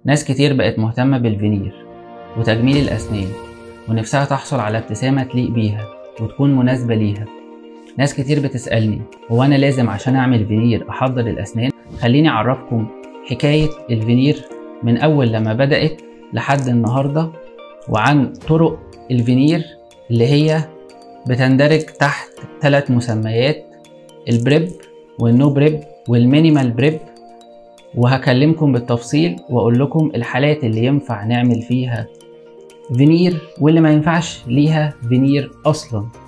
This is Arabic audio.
ناس كتير بقت مهتمة بالفينير وتجميل الأسنان ونفسها تحصل على ابتسامة تليق بيها وتكون مناسبة ليها. ناس كتير بتسألني هو أنا لازم عشان أعمل فينير أحضر الأسنان؟ خليني أعرفكم حكاية الفينير من أول لما بدأت لحد النهاردة، وعن طرق الفينير اللي هي بتندرج تحت 3 مسميات: البريب والنو بريب والمينيمال بريب. وهكلمكم بالتفصيل واقول لكم الحالات اللي ينفع نعمل فيها فينير واللي ما ينفعش ليها فينير اصلا.